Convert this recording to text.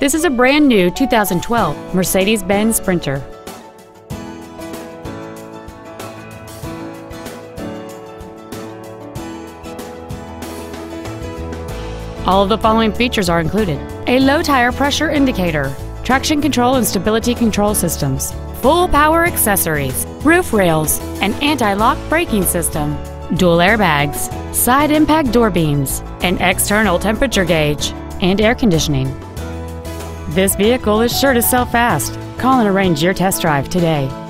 This is a brand new 2012 Mercedes-Benz Sprinter. All of the following features are included: a low tire pressure indicator, traction control and stability control systems, full power accessories, roof rails, an anti-lock braking system, dual airbags, side impact door beams, an external temperature gauge, and air conditioning. This vehicle is sure to sell fast. Call and arrange your test drive today.